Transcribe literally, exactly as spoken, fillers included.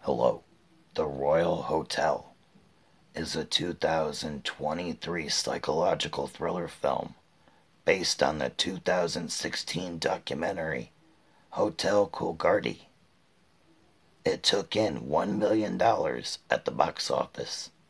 Hello. The Royal Hotel is a two thousand twenty-three psychological thriller film based on the two thousand sixteen documentary Hotel Coolgardie. It took in one million dollars at the box office.